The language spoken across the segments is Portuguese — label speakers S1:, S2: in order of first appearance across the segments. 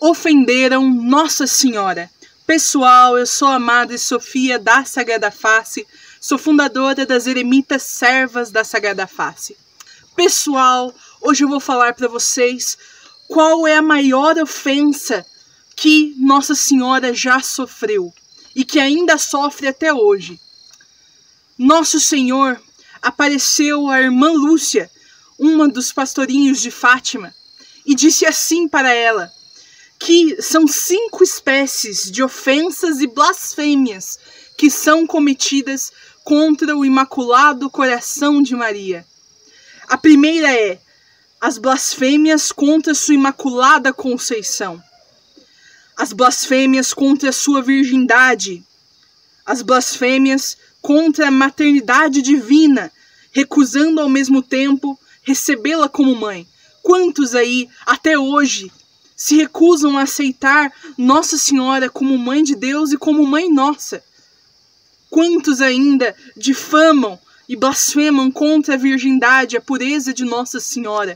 S1: ofenderam Nossa Senhora. Pessoal, eu sou a Madre Sofia da Sagrada Face, sou fundadora das Eremitas Servas da Sagrada Face. Pessoal, hoje eu vou falar para vocês qual é a maior ofensa que Nossa Senhora já sofreu e que ainda sofre até hoje. Nosso Senhor apareceu à irmã Lúcia, uma dos pastorinhos de Fátima, e disse assim para ela, que são 5 espécies de ofensas e blasfêmias que são cometidas contra o Imaculado Coração de Maria. A primeira é as blasfêmias contra sua Imaculada Conceição, as blasfêmias contra a sua virgindade, as blasfêmias contra a maternidade divina, recusando ao mesmo tempo recebê-la como mãe. Quantos aí, até hoje, se recusam a aceitar Nossa Senhora como Mãe de Deus e como Mãe Nossa? Quantos ainda difamam e blasfemam contra a virgindade, a pureza de Nossa Senhora?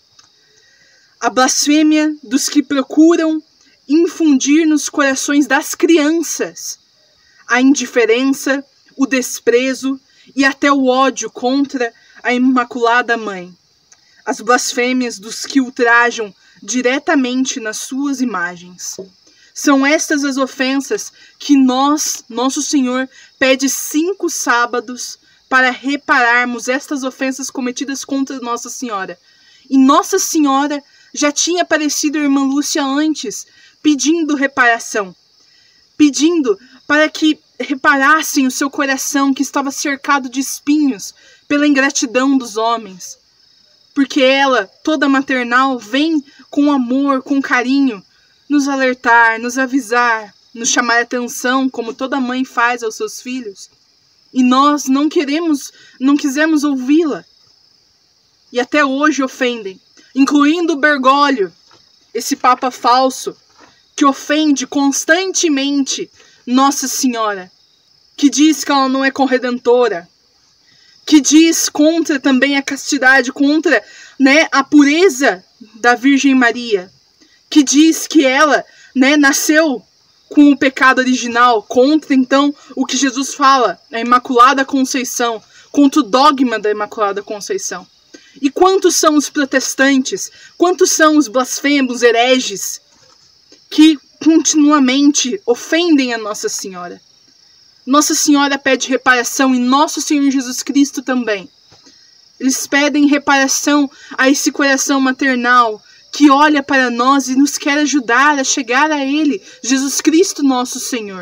S1: A blasfêmia dos que procuram infundir nos corações das crianças a indiferença, o desprezo e até o ódio contra a Imaculada Mãe. As blasfêmias dos que ultrajam diretamente nas suas imagens. São estas as ofensas que Nosso Senhor, pede 5 sábados para repararmos estas ofensas cometidas contra Nossa Senhora. E Nossa Senhora já tinha aparecido a irmã Lúcia antes, pedindo reparação, pedindo para que reparassem o seu coração que estava cercado de espinhos pela ingratidão dos homens. Porque ela, toda maternal, vem com amor, com carinho, nos alertar, nos avisar, nos chamar a atenção, como toda mãe faz aos seus filhos. E nós não quisemos ouvi-la. E até hoje ofendem, incluindo Bergoglio, esse papa falso, que ofende constantemente Nossa Senhora, que diz que ela não é corredentora, que diz contra também a castidade, contra, a pureza da Virgem Maria, que diz que ela, nasceu com o pecado original, contra então o que Jesus fala, a Imaculada Conceição, contra o dogma da Imaculada Conceição. E quantos são os protestantes, quantos são os blasfemos, hereges, que continuamente ofendem a Nossa Senhora? Nossa Senhora pede reparação e Nosso Senhor Jesus Cristo também. Eles pedem reparação a esse coração maternal que olha para nós e nos quer ajudar a chegar a Ele, Jesus Cristo nosso Senhor.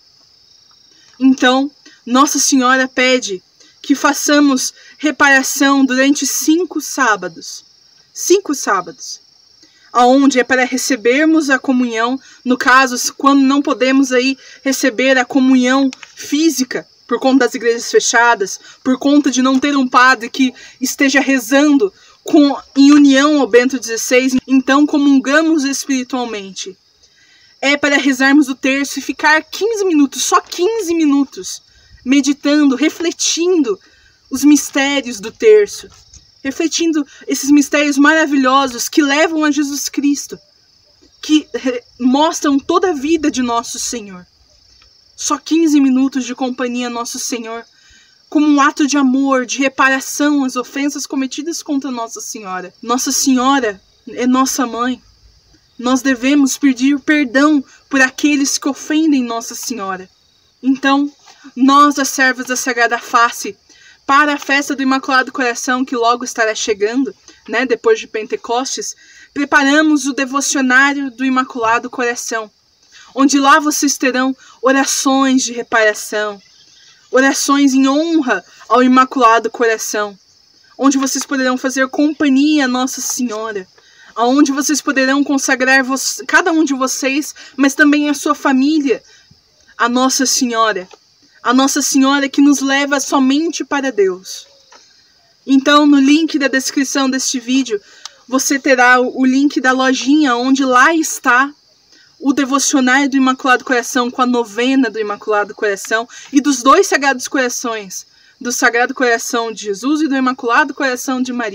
S1: Então, Nossa Senhora pede que façamos reparação durante 5 sábados. 5 sábados. Aonde é para recebermos a comunhão, no caso, quando não podemos aí receber a comunhão física, por conta das igrejas fechadas, por conta de não ter um padre que esteja rezando em união ao Bento XVI, então comungamos espiritualmente. É para rezarmos o terço e ficar 15 minutos, só 15 minutos, meditando, refletindo os mistérios do terço. Refletindo esses mistérios maravilhosos que levam a Jesus Cristo, que mostram toda a vida de Nosso Senhor. Só 15 minutos de companhia a Nosso Senhor, como um ato de amor, de reparação às ofensas cometidas contra Nossa Senhora. Nossa Senhora é nossa mãe. Nós devemos pedir perdão por aqueles que ofendem Nossa Senhora. Então, nós, as servas da Sagrada Face, para a festa do Imaculado Coração, que logo estará chegando, depois de Pentecostes, preparamos o devocionário do Imaculado Coração, onde lá vocês terão orações de reparação, orações em honra ao Imaculado Coração, onde vocês poderão fazer companhia a Nossa Senhora, onde vocês poderão consagrar cada um de vocês, mas também a sua família, a Nossa Senhora. A Nossa Senhora que nos leva somente para Deus. Então, no link da descrição deste vídeo, você terá o link da lojinha, onde lá está o devocionário do Imaculado Coração, com a novena do Imaculado Coração e dos 2 Sagrados Corações, do Sagrado Coração de Jesus e do Imaculado Coração de Maria.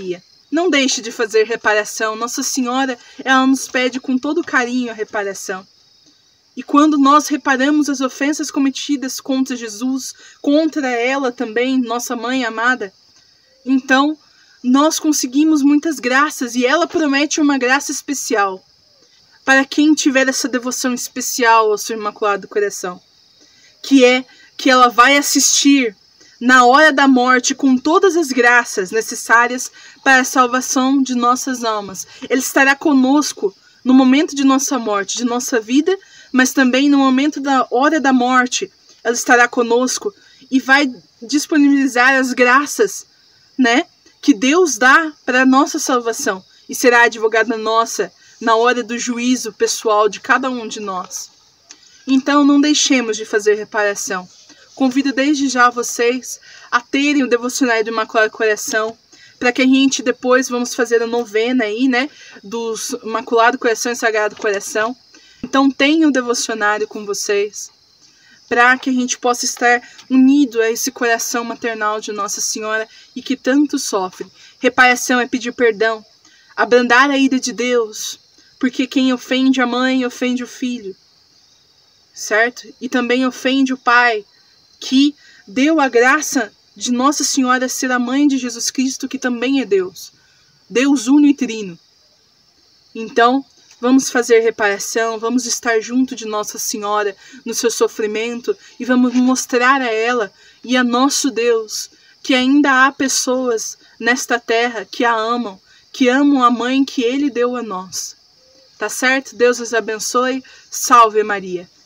S1: Não deixe de fazer reparação. Nossa Senhora, ela nos pede com todo carinho a reparação. E quando nós reparamos as ofensas cometidas contra Jesus, contra ela também, nossa mãe amada, então nós conseguimos muitas graças e ela promete uma graça especial para quem tiver essa devoção especial ao seu Imaculado Coração, que é que ela vai assistir na hora da morte com todas as graças necessárias para a salvação de nossas almas. Ele estará conosco no momento de nossa morte, de nossa vida, mas também no momento da hora da morte. Ela estará conosco e vai disponibilizar as graças, né, que Deus dá para a nossa salvação e será advogada nossa na hora do juízo pessoal de cada um de nós. Então não deixemos de fazer reparação. Convido desde já vocês a terem o devocionário do Imaculado Coração, para que a gente depois vamos fazer a novena aí, né, dos Imaculado Coração e Sagrado Coração. Então tenham o devocionário com vocês, para que a gente possa estar unido a esse coração maternal de Nossa Senhora e que tanto sofre. Reparação é pedir perdão, abrandar a ira de Deus, porque quem ofende a mãe ofende o filho, certo? E também ofende o pai, que deu a graça de Nossa Senhora ser a mãe de Jesus Cristo, que também é Deus. Deus uno e trino. Então, vamos fazer reparação, vamos estar junto de Nossa Senhora no seu sofrimento e vamos mostrar a ela e a nosso Deus que ainda há pessoas nesta terra que a amam a mãe que Ele deu a nós. Tá certo? Deus os abençoe. Salve Maria.